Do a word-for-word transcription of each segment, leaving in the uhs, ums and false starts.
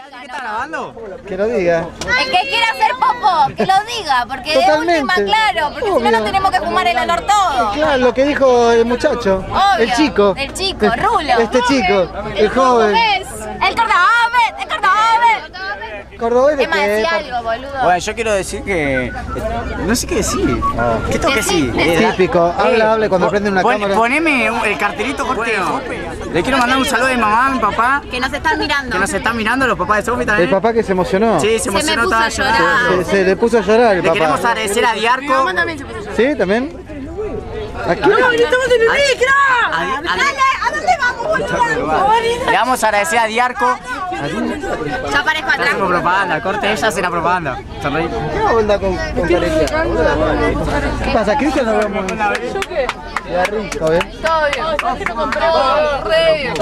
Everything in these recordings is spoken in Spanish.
¿Qué está grabando? Que lo diga. El que quiera hacer popo, que lo diga, porque Totalmente. de última, claro, porque si no Obvio. nos tenemos que fumar el olor todo. Claro, lo que dijo el muchacho. Obvio. El chico. El chico, Rulo. Este chico, el joven. El cordobés, el cordobés. ¿Cordobés de Emma, qué? decí algo, boludo. Bueno, yo quiero decir que... No sé qué decir. ¿Qué tengo que Decí, decir? decí. Eh, Típico, habla, hable cuando pon- prende una pon- cámara. Poneme un- el cartelito, bueno. Le quiero mandar un saludo a mi mamá, a mi papá, Que nos están mirando. que nos están mirando, los papás de Sofi El también. papá que se emocionó. Sí, se Se emocionó, me puso estaba a llorar. llorando. Se, se le puso a llorar el Le queremos papá. agradecer a Diarco. ¿Sí? ¿También? ¿A quién? A- a- ¿A dónde vamos, boludo? Le vamos a agradecer a Diarco. Yo aparezco Está atrás. haciendo propaganda, corte ella hace la propaganda. Sonreí. ¿Qué onda con, con Carecia? ¿Qué pasa? ¿Cristian lo vemos? Ya rico, ¿todo bien? Todo bien. Se compró re.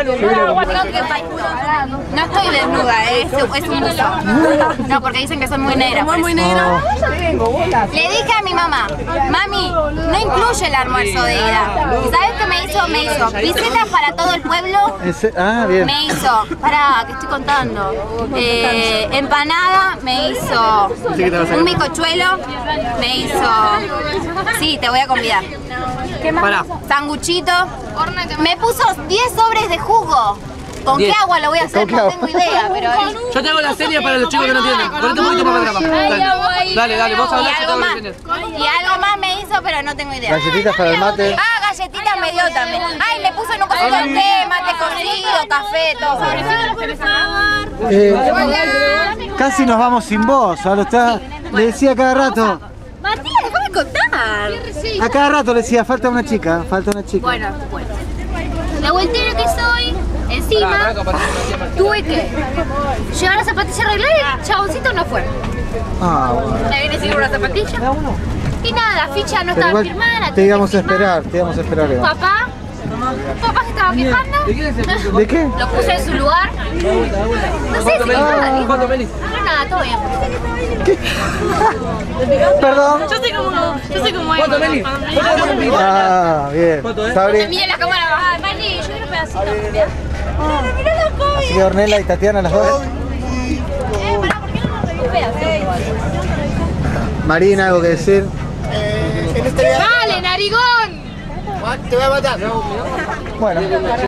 No estoy desnuda, eh, es, es un buzo. No, porque dicen que son muy negras. Muy No. Le dije a mi mamá, mami, no incluye el almuerzo de ida. ¿Y sabes qué me hizo? Me hizo visitas para todo el pueblo. ¿En se- Ah, bien. Me hizo, pará, que estoy contando. Eh, empanada, me hizo un bizcochuelo, me hizo. Sí, te voy a convidar. ¿Qué más? Pará. Sanguchito. Me puso diez sobres de jugo. ¿Con qué agua lo voy a hacer? ¿Con qué No agua? tengo idea, pero. Yo tengo la serie para los chicos que no entienden. Ponete un poquito más para acá. Dale, dale, dale, vos Y hablás, yo algo tengo más. las series. Y algo más me hizo, pero no tengo idea. Galletitas para el mate. Ah, galletitas me dio también. Ay, me puso en un cosito de té, mate cocido, café, todo. Eh, casi nos vamos sin vos. Ahora está. Le decía cada rato. Martín, déjame contar. A cada rato le decía, falta una chica, falta una chica. Bueno, bueno. La vueltera que soy, encima, tuve que llevar la zapatilla arreglada y el chaboncito no fue. Ah, bueno. Me viene sin una zapatilla. Y nada, la ficha no Pero estaba igual firmada. te íbamos a tuve que firmar. esperar, te íbamos a esperar, Eva. Papá, papá se estaba quejando. ¿De qué? Lo puse en su lugar. No sé si nada. ¿Cuánto, Melis? No, nada, todo bien. Perdón. Yo soy como, yo soy como ¿Cuánto, Melis? Ah, bien. Sabri. Mira la cámara bajada. Mali, yo quiero un pedacito. Mira, mira la cosa. Así que Ornella y Tatiana, las dos. Eh, pará, ¿por qué no nos regalás un pedacito? Marina, algo que decir. ¡Vale, narigón! Bueno.